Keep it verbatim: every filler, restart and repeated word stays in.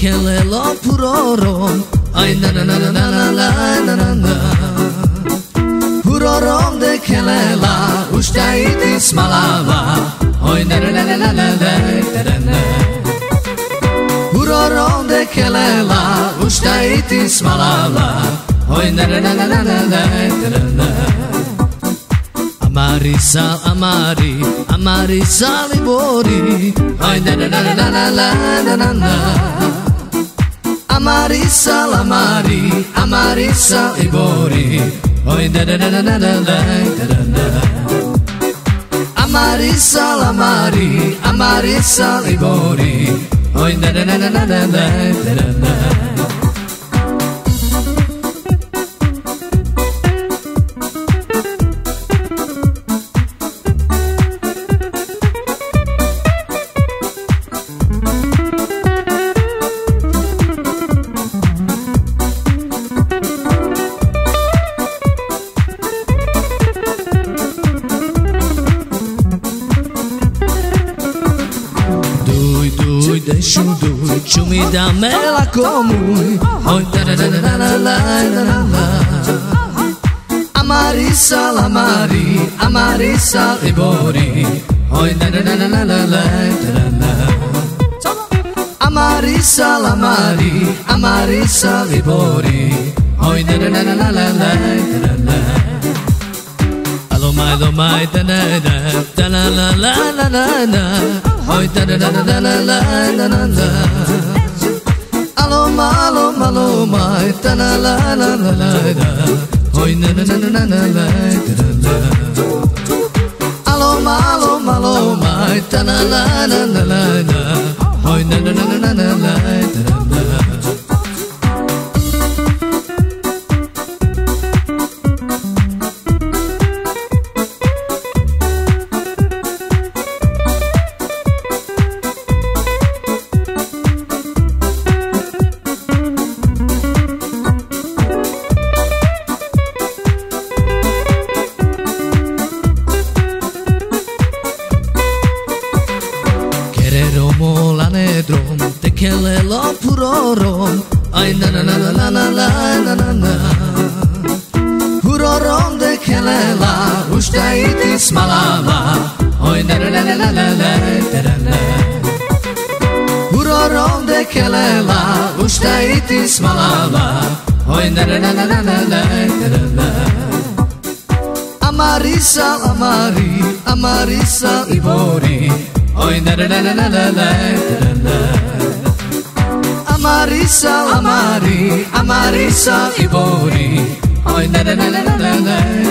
kele lo purorom, ay na na na na na na na na na. Purorom de kele la, ushta iti smalava, ay na na na na na na na na. Purorom de kele la, ushta iti smalava, ay na na na na na na na na. Amari sal amari, amari sal ibori, ay na na na na na na na na na. Amari sal amari, amari sal ibori, ay na na na na na na na na. Amari sal amari, amari sal ibori, ay na na na na na na na na. Shudu, chumi da mela komui, oi da da da da da da da da. Amari sal amari, amari sal ibori, oi da da da da da da da da. Amari sal amari, amari sal ibori, oi da da da da da da da da. Alo mai lo mai da da da da la la la la la la. Oi da da da da da da da da da. Alo ma alo ma alo ma da la la la la la da. Oi na na na na na na da da. Alo ma alo ma alo ma da la la la la la da. Oi na na na na na na da da. Te kele lo purorom, ay na na na na na na na na na. Purorom de kele la, ushta iti smalava, ay na na na na na na na na. Purorom de kele la, ushta iti smalava, ay na na na na na na na na. Amari sal amari, amari sal ibori, ay na na na na na na na. Amari sal amari, amari sal ibori, ay na na na na na na.